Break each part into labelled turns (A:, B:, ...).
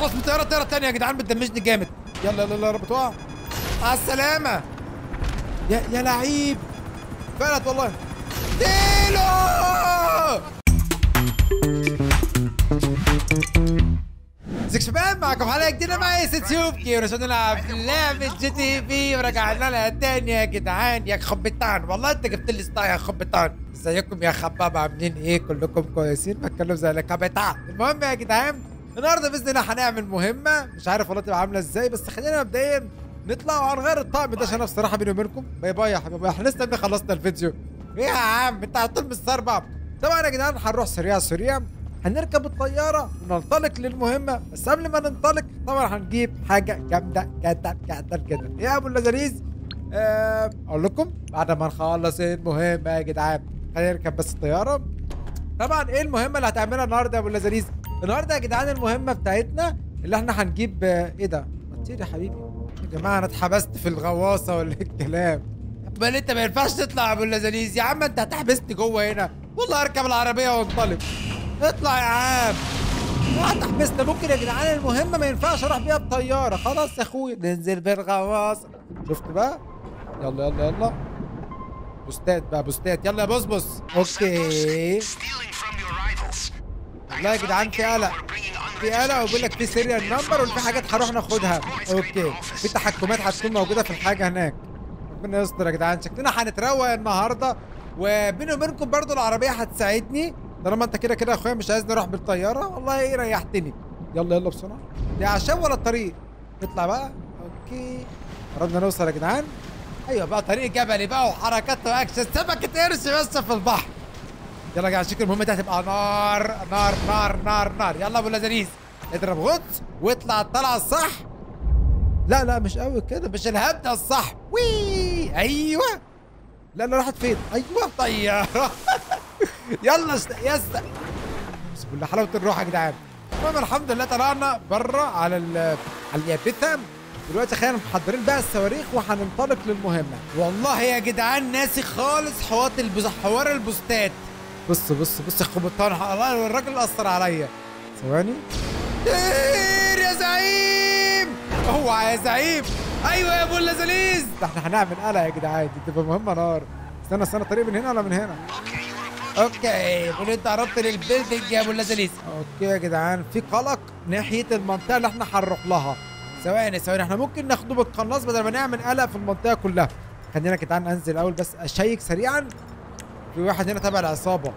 A: خلص من طياره تانيه يا جدعان بتدمجني جامد. يلا يلا يا رب تقع. مع السلامه. يا لعيب فلت والله. ديلو ازيك شباب، معكم حلقه جديده مع يوتيوب كي ورجعنا نلعب لعبه جي تي في ورجعنا لها تاني يا جدعان. يا خبطان والله انت جبت لي ستار يا خبطان. ازيكم يا خباب، عاملين ايه؟ كلكم كويسين؟ بتكلم زي الكابتن. المهم يا جدعان النهارده باذن الله هنعمل مهمه، مش عارف والله تبقى عامله ازاي، بس خلينا مبدئيا نطلع وهنغير الطقم ده عشان انا بصراحه بيني وبينكم باي باي يا حبيبي، احنا لسه خلصنا الفيديو. ايه يا عم انت على طول مستربع. طبعا يا جدعان هنروح سريع هنركب الطياره وننطلق للمهمه، بس قبل ما ننطلق طبعا هنجيب حاجه جامده جدا يا ابو اللذيذ. اقول لكم بعد ما نخلص المهمه يا جدعان خلينا نركب بس الطياره. طبعا ايه المهمه اللي هتعملها النهارده يا ابو اللذيذ؟ النهارده يا جدعان المهمه بتاعتنا اللي احنا هنجيب ايه ده؟ طير يا حبيبي. يا جماعه انا اتحبست في الغواصه ولا ايه الكلام؟ بل انت ما ينفعش تطلع يا ابو اللذيذ. يا عم انت هتحبسني جوه هنا، والله اركب العربيه وانطلق. اطلع يا عم. هتحبسنا ممكن يا جدعان. المهمه ما ينفعش اروح بيها بطياره. خلاص يا اخويا ننزل بالغواصه. شفت بقى؟ يلا بوستات بقى بوستات. يلا يا بص. اوكي والله يا جدعان في قلق وبيقول لك في سيريال نمبر وفي حاجات هروح ناخدها. اوكي في تحكمات هتكون موجوده في الحاجه هناك. ربنا يستر يا جدعان، شكلنا هنتروق النهارده. وبيني وبينكم برضو العربيه هتساعدني طالما انت كده يا اخويا مش عايزني اروح بالطياره. والله ايه ريحتني. يلا بسرعه. دي عشان ولا الطريق؟ نطلع بقى. اوكي قربنا نوصل يا جدعان. ايوه بقى طريق جبلي بقى وحركات واكشن سمكه قرش بس في البحر. يلا يا جدعان شكل المهمه دي هتبقى نار. يلا ابو اللذيذ اضرب غطس واطلع الطلعه الصح. لا مش قوي كده، مش الهبده الصح. وي ايوه. لا راحت فين؟ ايوه طياره. يلا يس بسم الله حلاوه الروح يا جدعان. المهم الحمد لله طلعنا بره على اليابسه. دلوقتي خلينا محضرين بقى الصواريخ وهننطلق للمهمه. والله يا جدعان ناسي خالص حوار البوستات. بص يا خبطان، الله الراجل اثر عليا. ثواني. طير يا زعيم. اوعى يا زعيم. ايوه يا ابو اللذيذ. ده احنا هنعمل قلق يا جدعان، دي تبقى مهمه نار. استنى طريق من هنا ولا من هنا؟ اوكي قول انت قربت للبيلدنج يا ابو اللذيذ. اوكي يا جدعان في قلق ناحيه المنطقه اللي احنا هنروح لها. ثواني احنا ممكن ناخده بالقناص بدل ما نعمل قلق في المنطقه كلها. خلينا يا جدعان انزل الاول بس اشيك سريعا. في واحد هنا تبع العصابه.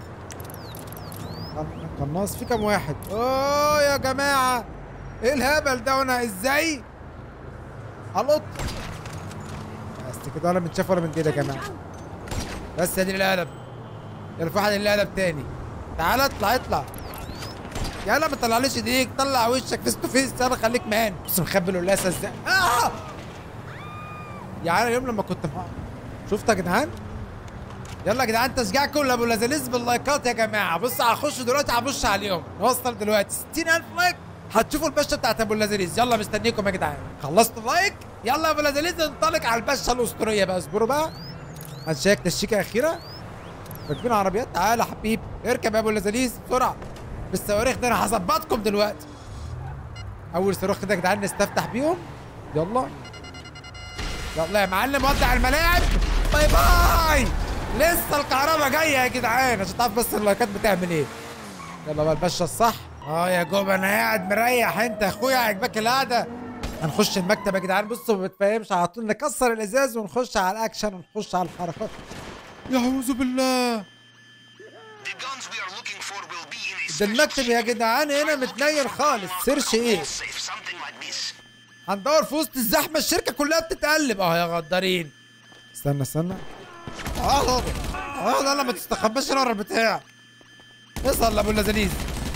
A: قناص في كام واحد؟ اوه يا جماعه ايه الهبل ده وانا ازاي؟ هلط بس كده ولا متشاف ولا من كده يا جماعه. بس ادي القلب. يلا في واحد اللي قلب تاني. تعالى اطلع. يلا ما تطلعليش ايديك، طلع وشك فيس تو فيس. يلا خليك مان. بص مخبي القلاصه ازاي. يعني اليوم لما كنت شفت يا جدعان. يلا يا جدعان تشجيعكم لابو اللذيذ باللايكات يا جماعه. بص هخش دلوقتي هبص عليهم. نوصل دلوقتي 60000 لايك هتشوفوا البشه بتاعت ابو اللذيذ. يلا مستنيكم يا جدعان. خلصت اللايك يلا يا ابو اللذيذ ننطلق على البشه الاسطوريه بقى. اصبروا بقى هنشيك تشيكه اخيره. راكبين عربيات. تعالى يا حبيبي اركب يا ابو اللذيذ بسرعه. بالصواريخ ده انا هظبطكم دلوقتي. اول صاروخ كده يا جدعان نستفتح بيهم. يلا يا معلم ودع الملاعب. باي لسه الكهرباء جايه يا جدعان عشان تعرف بس اللايكات بتعمل ايه. يلا بقى الباشا الصح. يا جوب انا قاعد مريح. انت يا اخويا عجبك القعده. هنخش المكتب يا جدعان. بصوا ما بتفهمش على طول نكسر الازاز ونخش على الاكشن ونخش على الحركات. يعوذ بالله. ده المكتب يا جدعان هنا متنيل خالص. سيرش ايه؟ هندور في وسط الزحمه. الشركه كلها بتتقلب. يا غدارين. استنى. لا ما تستخباش ورا البتاع. اصل ابو اللذيذ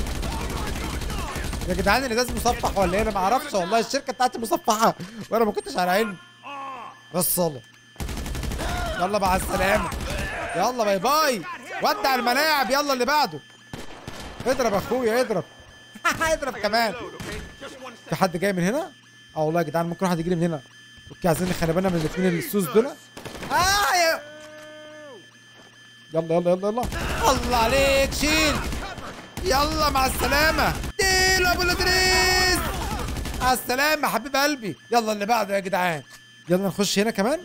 A: يا جدعان. الازاز مصفح ولا ايه؟ انا ما اعرفش والله. الشركه بتاعتي مصفحه وانا ما كنتش على علم. بس يلا مع السلامه. يلا باي ودع الملاعب. يلا اللي بعده. اضرب يا اخويا اضرب. اضرب كمان. في حد جاي من هنا؟ والله يا جدعان ممكن واحد يجي لي من هنا. اوكي عايزين نخلي بالنا من الاثنين السوس دول. يلا الله عليك شيل. يلا مع السلامه. ديلو ابو اللذيذ. على السلامه حبيب قلبي. يلا اللي بعده يا جدعان. يلا نخش هنا كمان.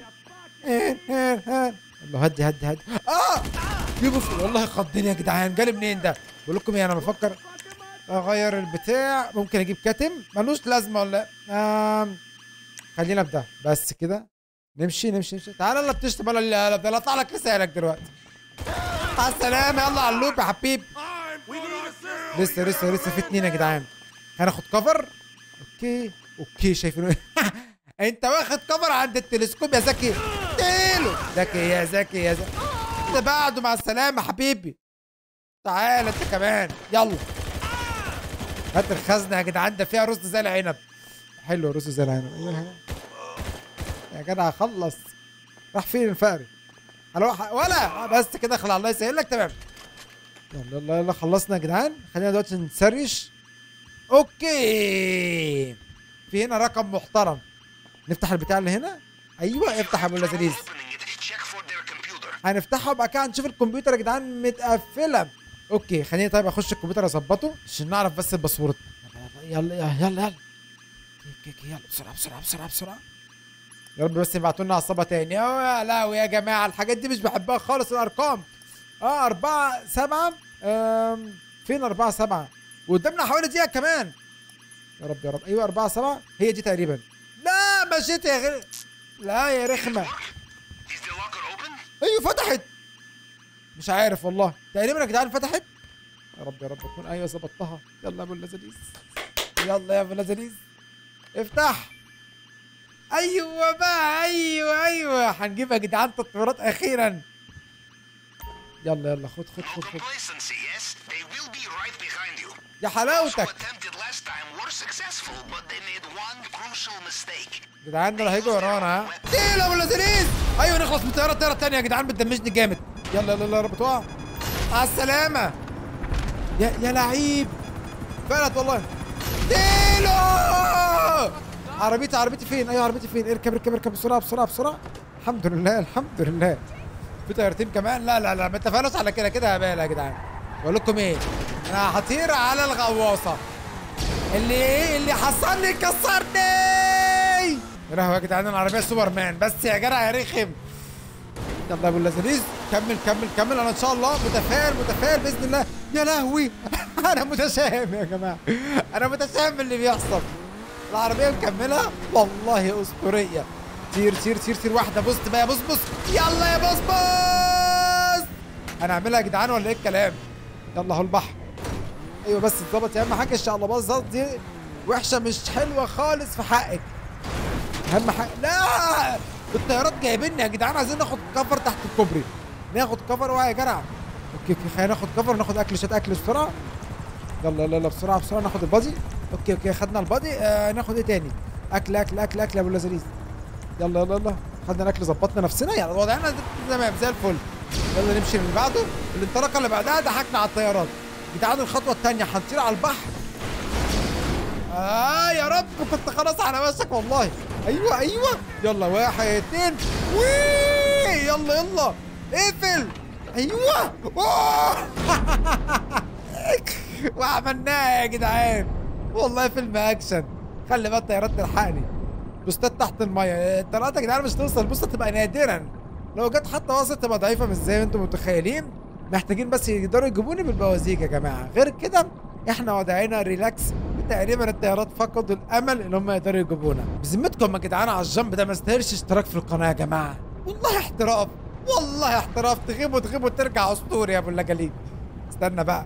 A: يلا هدي هدي هدي. يبص والله خضني يا جدعان. جالي منين ده؟ بقول لكم ايه، انا بفكر اغير البتاع. ممكن اجيب كاتم ملوش لازمه ولا خلينا في ده بس كده. نمشي نمشي نمشي. تعالى يلا بتشتم ولا ده اطلع لك رسالك دلوقتي. على السلامه. يلا على اللوب يا حبيبي. لسه في اتنين يا جدعان. هناخد كفر. اوكي شايفينه. انت واخد كفر عند التلسكوب يا زكي. اديله زكي يا زكي يا زكي. ده بعده. مع السلامه حبيبي. تعال انت كمان. يلا هات الخزنه يا جدعان. ده فيها رز زي العنب. حلو رز زي العنب. يا جدع خلص. راح فين الفقري؟ ولا بس كده. خلع الله يسهل لك. تمام. يلا يلا يلا خلصنا يا جدعان. خلينا دلوقتي نسرش. اوكي في هنا رقم محترم. نفتح البتاع اللي هنا. ايوه افتح يا ابو اللذيذ. هنفتحه بقى كده نشوف الكمبيوتر يا جدعان متقفله. اوكي خليني طيب اخش الكمبيوتر اظبطه عشان نعرف بس الباسورد. يلا يلا يلا يلا بسرعه بسرعه بسرعه بسرعه. يا رب بس يبعتوا لنا عصابه تاني. يا لهوي يا جماعه الحاجات دي مش بحبها خالص. الارقام 4 7. فين 4 7 وقدامنا حوالي دقيقه كمان. يا رب يا رب. ايوه 4 7 هي دي تقريبا. لا مشيت يا غير. لا يا رخمه. ايوه فتحت. مش عارف والله. تقريبا يا جدعان فتحت. يا رب يا رب تكون ايوه ظبطتها. يلا يا ابو اللذيذ. يلا يا ابو اللذيذ افتح. ايوه بقى. ايوه هنجيب يا جدعان تطويرات اخيرا. يلا يلا خد يا حلاوتك. جدعان دول هيجوا ورانا. ها يا ابو اللذيذ. ايوه نخلص من طياره تانيه يا جدعان. بتدمجني جامد. يلا يلا يا رب تقع. على السلامه يا لعيب. فعلت والله. ديلو. عربيتي فين؟ ايوه عربيتي فين؟ اركب بسرعه. الحمد لله. في طيارتين كمان. لا ما اتفقناش على كده يا جدعان. بقول لكم ايه، انا هطير على الغواصه. اللي حصلني كسرني. يا لهوي يا جدعان العربيه سوبر مان. بس يا جدع يا رخم. يلا يا ابو اللذيذ كمل. انا ان شاء الله متفائل باذن الله. يا لهوي. انا متشائم يا جماعه. انا متشائم باللي بيحصل. العربيه مكمله والله اسطوريه. تير واحده. بص بقى. بص يلا يا بص. هنعملها يا جدعان ولا ايه الكلام؟ يلا اهو البحر. ايوه بس اتظبط يا اهم حاجه. ان شاء الله باظ دي وحشه مش حلوه خالص في حقك. اهم حاجه. لا الطيارات جايبيني يا جدعان. عايزين ناخد كفر تحت الكوبري. ناخد كفر يا جدع. اوكي خلينا ناخد كفر. ناخد شويه اكل بسرعه. يلا بسرعه ناخد البادي. اوكي خدنا البادي. ناخد ايه تاني؟ اكل يا ابو اللذيذ. يلا خدنا الاكل ظبطنا نفسنا. يلا وضعنا تمام زي الفل. يلا نمشي اللي بعده. الانطلاقه اللي بعدها ضحكنا على الطيارات. جدعان الخطوه الثانيه هنطير على البحر. يا رب كنت خلاص على وشك والله. ايوه يلا 1 2 وي. يلا اقفل. ايوه وعملناها يا جدعان والله فيلم اكشن. خلي بقى الطيارات تلحقني. بوستات تحت الميه. الطيارات يا جدعان مش توصل. بص تبقى نادرا. لو جت حتى وصلت تبقى ضعيفه مش زي ما انتم متخيلين. محتاجين بس يقدروا يجيبوني بالبوازيك يا جماعه. غير كده احنا وضعنا ريلاكس. تقريبا الطيارات فقدوا الامل ان هم يقدروا يجيبونا. بذمتكم يا جدعان على الجنب ده ما يستاهلش اشتراك في القناه يا جماعه. والله احتراف. تغيبوا ترجع اسطوري يا ابو اللجاليد. استنى بقى.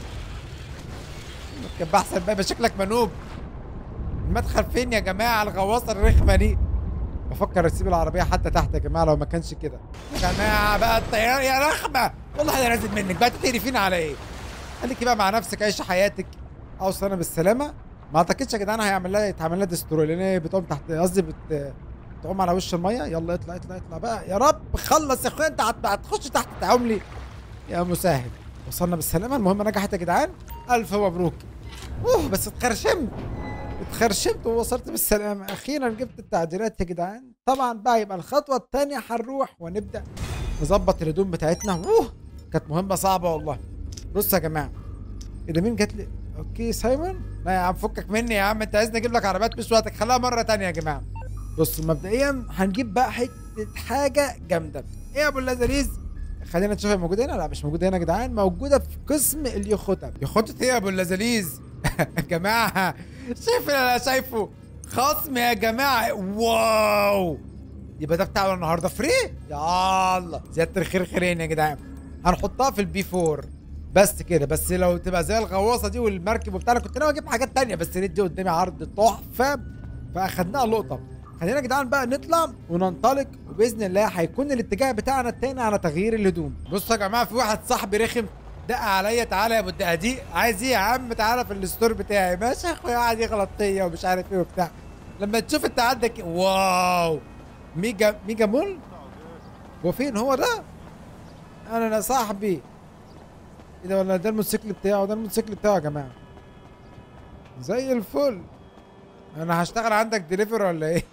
A: كان احسن بقى. شكلك منوب. المدخل فين يا جماعه؟ الغواصه الرخمه دي. بفكر اسيب العربيه حتى تحت يا جماعه لو ما كانش كده. يا جماعه بقى الطياره يا رخمه. والله انا نازل منك بقى. تقرفين على ايه؟ خليكي بقى مع نفسك. عيش حياتك. اوصل انا بالسلامه. ما اعتقدش يا جدعان يتعمل لها دستروي لان هي بتقوم تحت. قصدي بتقوم على وش الميه. يلا اطلع بقى. يا رب خلص يا اخويا. انت هتخش تحت تعوم لي يا مساعد. وصلنا بالسلامه. المهمه نجحت يا جدعان. الف مبروك. بس اتخرشمت ووصلت بالسلامه. اخيرا جبت التعديلات يا جدعان. طبعا بقى يبقى الخطوه الثانيه هنروح ونبدا نظبط الهدوم بتاعتنا. كانت مهمه صعبه والله. بصوا يا جماعه. مين جات لي؟ اوكي سايمون. لا يا عم فكك مني يا عم، انت عايزني اجيب لك عربيات مش وقتك، خليها مره تانية يا جماعه. بص مبدئيا هنجيب بقى حته حاجه جامده. ايه يا ابو اللذيذ؟ خلينا نشوف هي موجوده هنا. لا مش موجوده هنا يا جدعان، موجوده في قسم اليخوتة. يخوتة ايه يا ابو اللذيذ؟ يا جماعه شايف اللي انا شايفه؟ خصم يا جماعه، واو. يبقى ده بتاعنا النهارده فري. يلا زياده الخير خيرين يا جدعان. هنحطها في البي 4 بس كده. بس لو تبقى زي الغواصه دي والمركب وبتاع، كنت ناوي اجيب حاجات تانية بس دي قدامي عرض تحفه فاخدناها لقطه. خلينا يا جدعان بقى نطلع وننطلق، وباذن الله هيكون الاتجاه بتاعنا التاني على تغيير الهدوم. بصوا يا جماعه، في واحد صاحبي رخم دق عليا، تعالى يا ابو الدقاديق. عايز ايه يا عم؟ تعالى في الستور بتاعي. ماشي يا اخويا، قاعد يغلط فيا ومش عارف ايه وبتاع. لما تشوف انت عندك واو ميجا مول. هو فين هو ده؟ انا صاحبي. ايه ده؟ ولا ده الموتوسيكل بتاعه؟ ده الموتوسيكل بتاعه يا جماعه. زي الفل. انا هشتغل عندك دليفر ولا ايه؟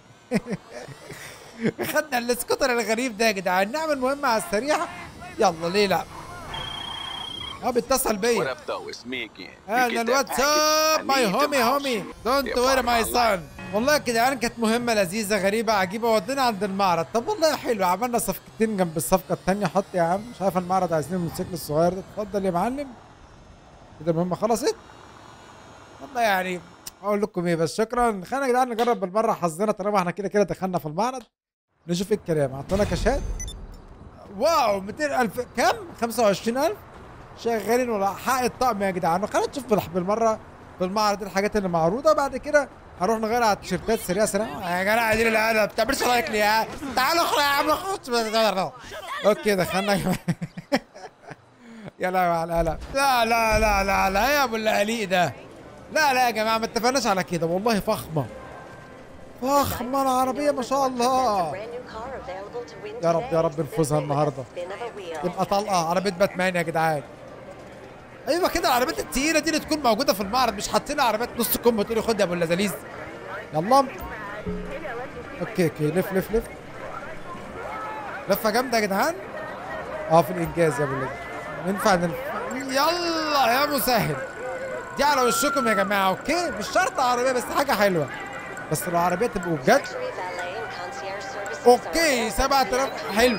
A: خدنا السكوتر الغريب ده يا جدعان، نعمل مهمه على السريع. يلا ليه لا؟ بيتصل بيا. اهلا واتساب ماي هومي دونت وير ماي سان. والله يا جدعان كانت مهمه لذيذه غريبه عجيبه، ودينا عند المعرض. طب والله حلو، عملنا صفقتين جنب الصفقه الثانيه. حط يا عم. مش عارف المعرض عايزين الموتوسيكل الصغير ده. اتفضل يا معلم. كده المهمه خلصت. والله يعني اقول لكم ايه، بس شكرا. خلينا يا جدعان نجرب بالمره حظنا طالما احنا كده دخلنا في المعرض. نشوف ايه الكلام. اعطونا كاشات. واو 200,000 كام؟ 25,000 شغالين ولا حق الطقم يا جدعان. خلينا نشوف بالمره في المعرض الحاجات اللي معروضه. بعد كده هروح نغير على التيشيرتات سريع يا جدع. دي القلب ما بتعملش لايك ليه يا؟ تعالوا اخرج يا عم خش. اوكي دخلنا يا جماعه. يا لا على القلق. لا لا لا لا لا يا ابو القليق ده. لا لا يا جماعه ما اتفقناش على كده. والله فخمه العربيه ما شاء الله. يا رب يا رب نفوزها النهارده. تبقى طلقه عربيه باتمان يا جدعان. ايوه كده العربيات التقيله دي اللي تكون موجوده في المعرض، مش حاطين عربيات نص كم وتقولي خد يا ابو اللذيذ. يلا اوكي لف لفه جامده يا جدعان. في الانجاز يا ابو اللذيذ. ينفع يلا يا مسهل. دي على وشكم يا جماعه. اوكي مش شرط عربيه بس حاجه حلوه. بس لو عربيه تبقوا بجد. اوكي 7,000 حلو.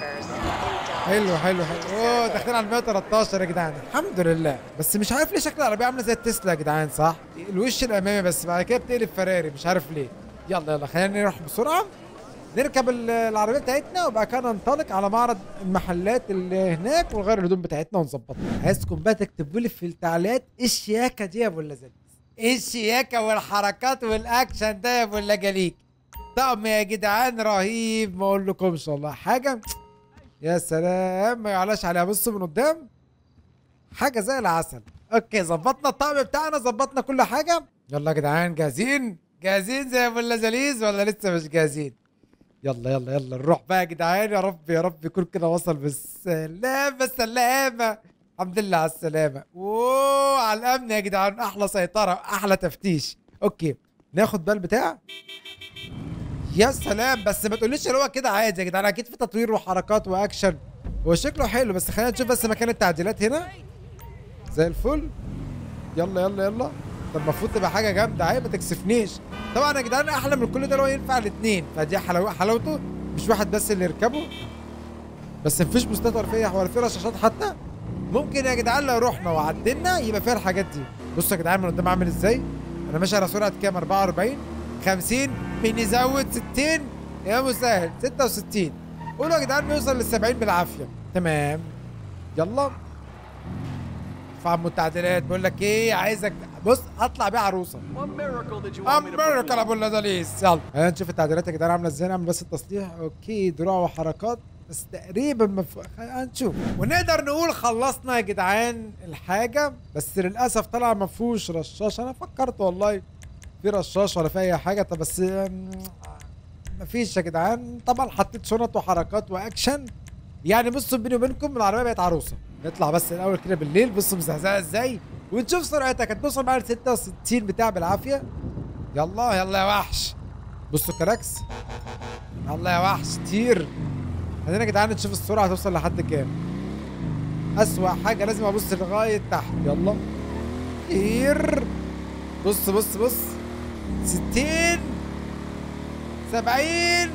A: اوه داخلين على 113 يا جدعان. الحمد لله. بس مش عارف ليه شكل العربيه عامله زي التسلا يا جدعان، صح؟ الوش الامامي بس بعد كده بتقلب فراري، مش عارف ليه. يلا خلينا نروح بسرعه نركب العربيه بتاعتنا، وبعد كده ننطلق على معرض المحلات اللي هناك ونغير الهدوم بتاعتنا ونظبطها. عايزكم بقى تكتبوا لي في التعليقات ايه الشياكه دي يا ابو اللذيذ. ايه الشياكه والحركات والاكشن ده يا ابو اللجليك. طقم يا جدعان رهيب، ما اقول لكمش والله حاجه. يا سلام ما يعلاش عليها. بصوا من قدام حاجه زي العسل. اوكي ظبطنا الطقم بتاعنا، ظبطنا كل حاجه. يلا يا جدعان جاهزين زي ابو اللذيذ ولا لسه مش جاهزين؟ يلا نروح بقى يا جدعان. يا رب يكون كده وصل بالسلامه. الحمد لله على السلامه. اوه على الامن يا جدعان. احلى سيطره احلى تفتيش. اوكي ناخد بال بتاع. يا سلام. بس ما تقوليش اللي هو كده عادي يا جدعان، اكيد في تطوير وحركات واكشن. هو شكله حلو بس خلينا نشوف بس مكان التعديلات هنا. زي الفل. يلا ده المفروض تبقى حاجه جامده. عيب ما تكسفنيش. طبعا يا جدعان احلى من كل ده لو ينفع الاثنين، فدي حلاوته. مش واحد بس اللي يركبه. بس مفيش بوستات ولا في رشاشات حتى. ممكن يا جدعان لو رحنا وعدلنا يبقى فيها الحاجات دي. بصوا يا جدعان من قدام عامل ازاي. انا ماشي على سرعه كام؟ 44 50 بنزود 60 يا مسهل 66. قولوا يا جدعان بيوصل لل70 بالعافيه. تمام. يلا فعمو التعديلات. بقول لك ايه، عايزك بص اطلع بيها عروسه. امريكا ابو اللذيذ. يلا خلينا نشوف التعديلات يا جدعان عامله ازاي. نعمل بس التصليح. اوكي دروع وحركات بس تقريبا هنشوف ونقدر نقول خلصنا يا جدعان الحاجه. بس للاسف طلع ما فيهوش رشاش. انا فكرت والله في رشاش ولا في اي حاجه. طب بس مفيش يا جدعان. طبعا حطيت شنط وحركات واكشن. يعني بصوا بيني وبينكم العربيه بقت عروسه. نطلع بس الاول كده بالليل. بصوا مزهزهه ازاي ونشوف سرعتها. كانت توصل معايا ل 66 بتاع بالعافيه. يلا يا وحش. بصوا كراكس. يلا يا وحش كتير. خلينا يا جدعان نشوف السرعه هتوصل لحد كام. اسوأ حاجه لازم ابص لغايه تحت. يلا كتير. بص بص بص 60 70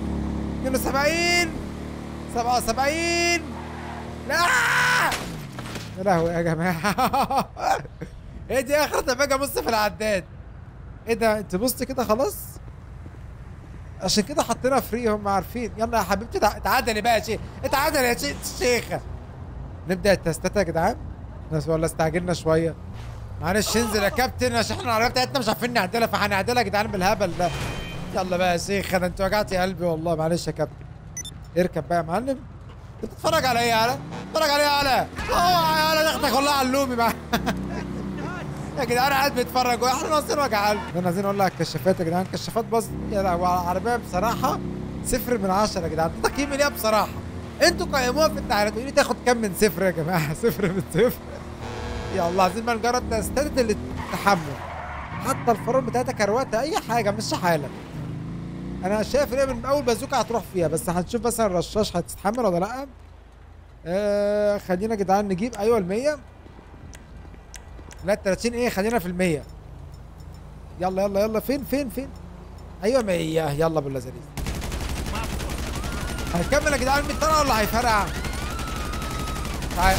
A: 72 77. لا يا لهوي يا جماعه. ايه دي اخرتها باجي ابص في العداد. ايه ده انت بصت كده خلاص؟ عشان كده حطينا فري هم عارفين. يلا يا حبيبتي اتعدلي بقى يا شيخ، اتعدلي يا شيخه. نبدا التستات يا جدعان. ناس ولا استعجلنا شويه؟ معلش انزل يا كابتن عشان احنا العربيه بتاعتنا مش عارفين نعدلها، فهنعدلها يا جدعان بالهبل ده. يلا بقى يا شيخ ده انت وجعتي قلبي والله. معلش يا كابتن. اركب بقى يا معلم. انت بتتفرج على ايه يا علا؟ بتتفرج على ايه يا علا؟ اوعى يا علا تاخدك والله علومي بقى. يا جدعان قاعد بيتفرج واحنا ناقصين وجع قلب. احنا عايزين نقول لك الكشافات يا جدعان. الكشافات باظ يا لهوي على العربيه بصراحه. 0 من 10 يا جدعان. ده تقييمي ليها بصراحه. انتوا قيموها في التعليقات قولوا لي تاخد كام من 0 يا جماعه. 0 من 0. يلا عايزين بقى نجرب تستات التحمل. حتى الفرامل بتاعتها كروته اي حاجه مش حالك. انا شايف ان هي من اول بازوكا هتروح فيها، بس هنشوف مثلا الرشاش هتستحمل ولا لا. خلينا يا جدعان نجيب ايوه ال 100. لا 30 ايه، خلينا في ال 100. يلا يلا يلا فين ايوه 100. يلا باللذيذ. هنكمل يا جدعان 100 طلعه ولا هيفرقع؟ تعال.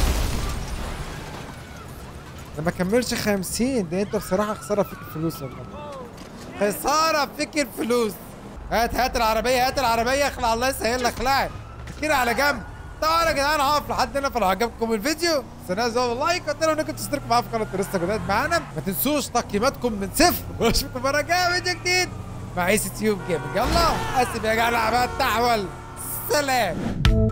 A: ده ما كملش 50. ده انت بصراحه خساره فيك الفلوس والله. خساره فيك الفلوس. هات العربيه، هات العربيه. اخلع الله يسهل لك. اخلعي كده على جنب. طبعا يا جدعان هقف لحد هنا. فلو عجبكم الفيديو تنسوا لايك وتنسوا انكم تشتركوا معانا في قناه لسه جداد معانا. ما تنسوش تقييماتكم من 0. واشوفكم المره الجايه فيديو جديد مع اي سي تيوب جيمنج. يلا اسف يا جدعان بقى التحول. سلام.